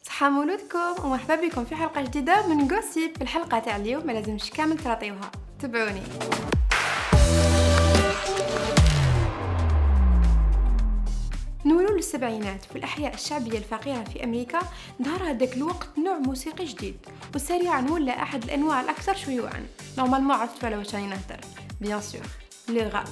صحة مولودكم ومرحبا بكم في حلقة جديدة من جوسيب. في الحلقة تاع اليوم ما لازمش كامل تراطيوها، تبعوني. نولوا للسبعينات في الأحياء الشعبية الفقيرة في أمريكا ظهر هذاك الوقت نوع موسيقي جديد وسريعا ولا أحد الأنواع الأكثر شيوعا. نورمالمون عرفتوا على واش راني نهضر، بيان سور لو غاب.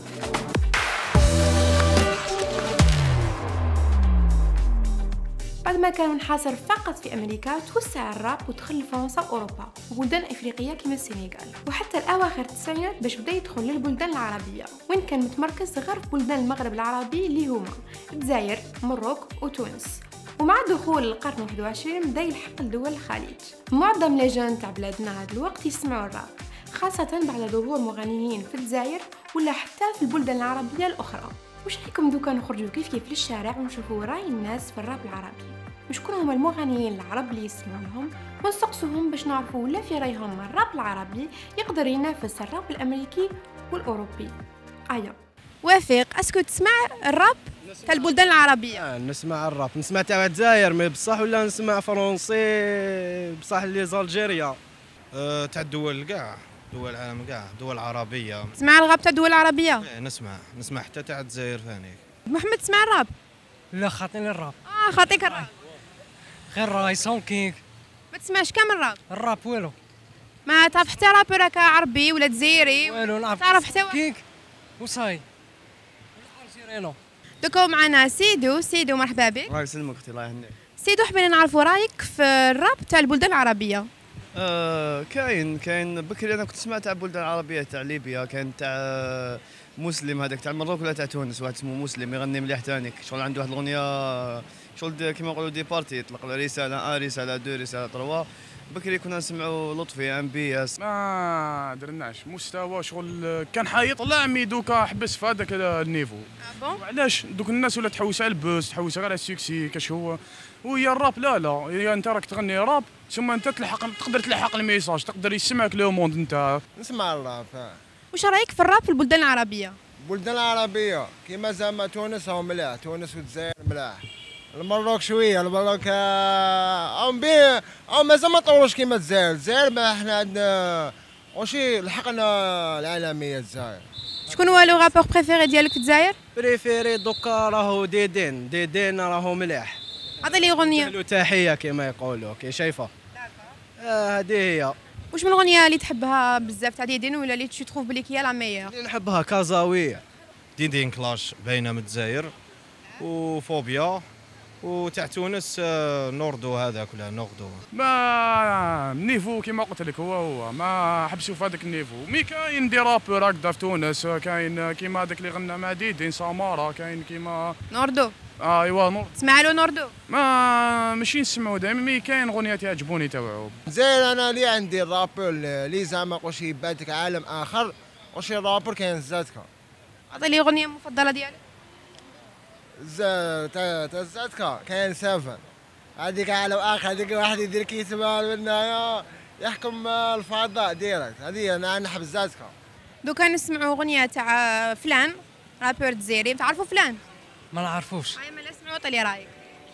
بعد ما كان منحصر فقط في أمريكا، توسع الراب ودخل لفرنسا وأوروبا وبلدان إفريقية كما السنغال، وحتى الأواخر التسعينات باش بدا يدخل للبلدان العربية، وين كان متمركز غير في بلدان المغرب العربي اللي هما الجزائر، مروك وتونس. ومع دخول القرن 21 بدا يلحق لدول الخليج. معظم لي جون تاع بلادنا هذا الوقت يسمعوا الراب، خاصة بعد ظهور مغنيين في الجزائر ولا حتى في البلدان العربية الأخرى. وش رايكم دوكا نخرجوا كيف للشارع ونشوفوا راي الناس في الراب العربي، وشكون هما المغنيين العرب اللي يسمعوا لهم، ونسقسوهم باش نعرفوا ولا في رايهم الراب العربي يقدر ينافس الراب الامريكي والاوروبي. ايا وافق، اسكو تسمع الراب تاع البلدان العربيه؟ نسمع الراب، نسمع تاع الجزائر مي بصح، ولا نسمع فرونسي بصح لي زالجيريا تاع الدول كاع، دول العالم كاع، دول عربيه. تسمع الراب تاع الدول العربيه؟ نسمع حتى تاع الجزائر ثاني. محمد تسمع الراب؟ لا خاطيني الراب. خاطيك الراب؟ غير راي سون كيك. ما تسمعش كامل الراب والو. ما تعرف حتى رابر هكا عربي ولا جزائري؟ والو نعرف. تعرف حتى كيك وصاي سيرينو. دوكا معنا سيدو مرحبا بك. الله يسلمك اختي، الله يهنيك. سيدو، حبينا نعرفوا رايك في الراب تاع البلدان العربيه. كاين بكري انا كنت سمعت تاع البلدان العربيه، تاع ليبيا، كاين تاع مسلم هذاك تاع المغرب ولا تاع تونس، واحد اسمه مسلم يغني مليح ثاني، شغل عنده واحد الاغنيه شغل كيما نقولوا دي بارتي، يطلق له رساله رساله 2 رساله 3. بكري كنا نسمعوا لطفي ام بي اس، ما درناش مستوى شغل، كان حيطلع مي دوكا حبس في هذاك النيفو. وعلاش دوك الناس ولا تحوس على البوس، تحوس غير على السكسي كاش هو، ويا الراب لا يا انت راك تغني راب ثم انت تقدر تلحق الميساج، تقدر يسمعك لو موند. انت نسمع الراب. واش رايك في الراب في البلدان العربيه؟ البلدان العربيه كيما زعما تونس هو ملاح، تونس والجزائر ملاح. المروك شويه، المروك او مازال ما طوروش كيما الجزائر ما احنا عندنا وشي لحقنا العالميه الجزائر. شكون هو لو رابور بريفيري ديالك في الجزائر؟ بريفيري دوكا راهو ديدين راهو مليح. عطي لي اغنيه. له تحيه كيما يقولوا، كي شايفه. هذه هي. واش من الاغنيه اللي تحبها بزاف تاع ديدين ولا اللي تشوف بلي هي لا ميور؟ اللي نحبها كازاويه، ديدين كلاش باينه من الجزائر، وفوبيا، وتاع تونس نوردو هذاك ولا نوردو. ما نيفو كيما قلت لك هو ما حبسوا في هذاك النيفو. مي كاين دي رابور هكذا في تونس، كاين كيما هذاك اللي غنى مع ديدين سامارا، كاين كيما نوردو. ايوا تسمع له نوردو؟ ما ماشي نسمعوا دائما، مي كاين غنيات يعجبوني تاوعو. الجزائر انا اللي عندي الرابور اللي زعما قوشي يبادك عالم اخر، وشي رابور كاين زادكا. عطي لي اغنيه مفضله ديالك. تاع زادكا كاين 7، هذيك عالم اخر، هذيك واحد يدير كيسمع من هنايا يحكم الفضاء ديريكت، هذه انا نحب زادكا. دوكا نسمعوا اغنيه تاع فلان رابور جزائري. تعرفوا فلان؟ ما نعرفوش. هاي ما نسمعوا، عطي لي رايك.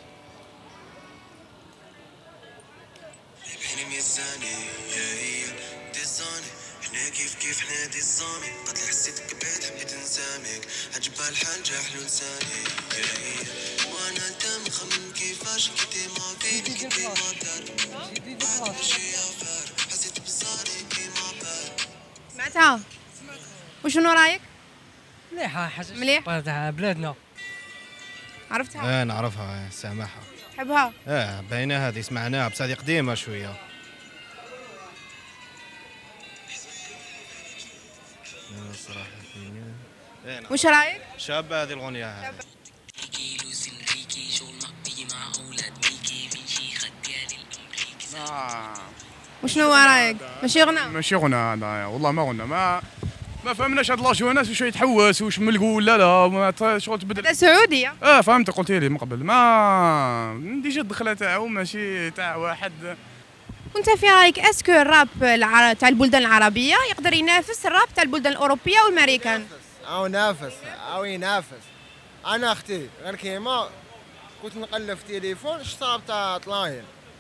احنا كيف حنا دي الصامي، قد حسيتك بعيد حبيت نساميك، عجبها الحال جا حلو لساني، وانا انت مخمم كيفاش كنتي ما فيني كنتي ما دار، بعد ماشي عفار حسيت بصاري كيما بار. سمعتها؟ وشنو رايك؟ مليحه حاجه مليح تاع بلادنا. عرفتها؟ نعرفها، سامعها. تحبها؟ باينه هذه، سمعناها بس هذه قديمه شويه. صراحه وش رايك؟ شابه هذه الاغنيه هذه. وشنو رايك؟ ماشي غنى؟ ماشي غنى هذا والله، ما غنى. ما فهمناش هاد لاجوناس واش يتحوس واش ملقو لا ما شغل تبدل. هذا سعودي. فهمت، قلت لي من قبل ما ديجا الدخله تاعو ماشي تاع واحد. وانت في رايك اسكو الراب تاع البلدان العربيه يقدر ينافس الراب تاع البلدان الاوروبيه والامريكان؟ ينافس. انا اختي غير كيما كنت نقلب في تليفون شطاب تاع طلاين،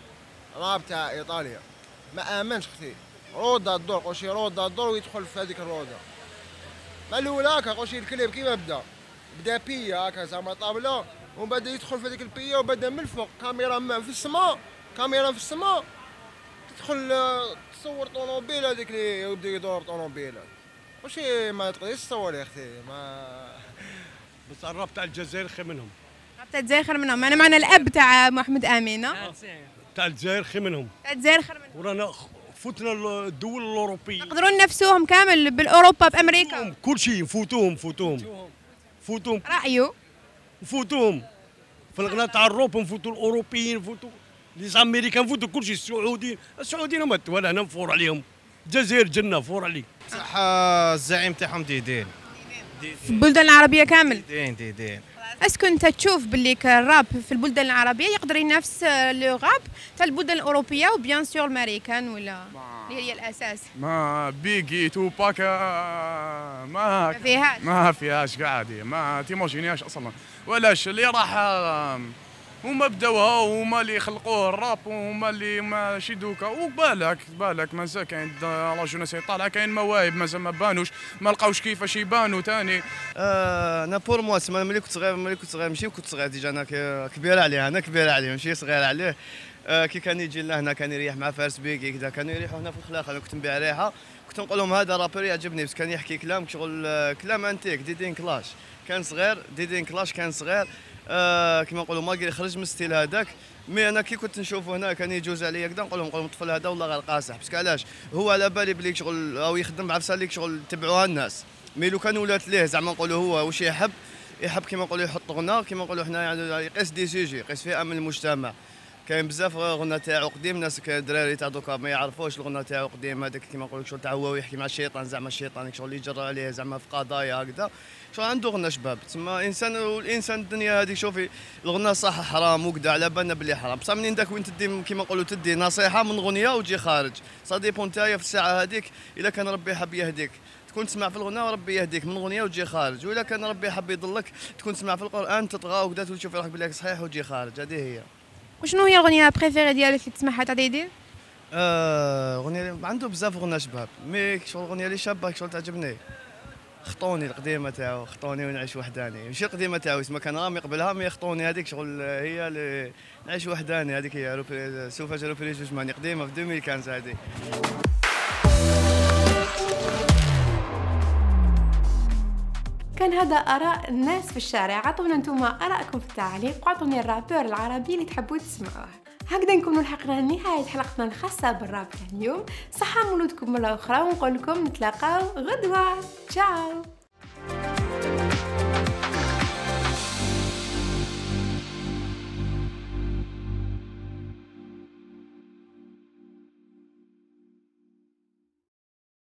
راب تاع ايطاليا ما امنش اختي، روضه الدور قوشي روضه الدور ويدخل في هذيك الروضه. ما الاولى هكا قوشي الكليب كيما بدا بيا هكا زعما طابله، ومن بعد يدخل في هذيك البيا وبدا من الفوق كاميرا في السماء، كاميرا في السماء تدخل تصور طوموبيل هذيك اللي يبدا يدور طوموبيل. وشي ما تقدريش تصور يا اختي ما. بس الراب تاع الجزائر خير منهم. الراب تاع الجزائر خير منهم. انا معنا الاب تاع محمد امين. تاع الجزائر خير منهم. تاع الجزائر خير منهم. ورانا فتنا الدول الاوروبيه. نقدروا ننافسوهم كامل بالاوروبا بامريكا. كل شيء نفوتوهم. رايو. نفوتوهم في الغناء تاع الروب، نفوتوا الاوروبيين، نفوتوا لي امريكان، نفوتوا كل شيء. السعوديين هما ولا انا نفور عليهم. الجزائر جنه فور عليه. صح الزعيم تاعهم ديدين في البلدان العربيه كامل. ديدين. اسكو انت تشوف باللي الراب في البلدان العربيه يقدر ينافس لو راب تاع البلدان الاوروبيه وبيان سور الامريكان ولا اللي هي الاساس؟ ما بيجي توباك ما فيهاش قاعد، ما تيموجينياش اصلا. ولاش اللي راح هما بداوها وهما اللي خلقوه الراب وهما اللي ماشي دوكا. وبالك مازال كاين لا جوناس طالعه، كاين مواهب مازال ما بانوش، ما لقاوش كيفاش يبانوا ثاني. انا بور موا تسمى ملي كنت صغير ماشي كنت صغير ديجا انا كبير عليه، ماشي صغير عليه. كي كان يجي لنا هنا كان يريح مع فارس بيكي كذا، كانوا يريحوا هنا في الخلاخ. انا كنت نبيع ريحه، كنت نقول لهم هذا رابر يعجبني، بس كان يحكي كلام شغل كلام انتيك. ديدين كلاش كان صغير، كيما نقولوا ماكي خرج من الستيل هذاك. مي انا كي كنت نشوفه هنا كان يجوز عليا كذا، نقول لهم الطفل هذا والله غير قاصح. باسكو علاش هو على بالي بلي شغل او يخدم بعفسه ليك شغل تبعوها الناس. مي لو كان ولات ليه زعما نقولوا هو واش يحب كيما نقولوا يحط غنى، كيما نقولوا حنا يعني يقيس دي سيجي، يقيس فئه من المجتمع. كاين بزاف غنى تاعو قديم، ناس الدراري تاع دوكا ما يعرفوش الغنى تاعو قديم هذاك كيما نقولوا شغل تاع هو يحكي مع الشيطان، زعما الشيطان شغل يجرى عليه زعما في قضايا هكذا. شغل عنده غنى شباب تسمى انسان. والانسان الدنيا هذه شوفي الغنى صح حرام وكذا، على بالنا بلي حرام، بصح منين داك وين تدي كيما نقولوا تدي نصيحه من غنيه وتجي خارج. صا ديبون نتايا في الساعه هذيك الا كان ربي حب يهديك تكون تسمع في الغنى وربي يهديك من غنيه وتجي خارج، واذا كان ربي حب يضلك تكون تسمع في القران تطغى وكذا وتشوف روحك بلي صحيح وتجي خارج. هذه هي. وشنو هي الاغنيه بريفيري ديالك اللي تسمعها تاع ديدين؟ اغنيه عنده بزاف غنى شباب، مي شغل الاغنيه اللي شابه شغل تعجبني خطوني القديمه تاعو، خطوني ونعيش وحداني. ماشي القديمه تاعو اسمها كان رامي قبلها، مي خطوني هذيك شغل هي اللي نعيش وحداني. هذيك هي سوف جروبري جوجماني قديمه في 2015 هذيك. كان هذا آراء الناس في الشارع. عطونا نتوما آراءكم في التعليق وعطوني الرابور العربي اللي تحبوا تسمعوه. هكذا نكونوا لحقنا لنهاية حلقتنا الخاصة بالراب تاع اليوم. صحة مولودكم مرة أخرى ونقول لكم نتلاقاو غدوة. تشاو.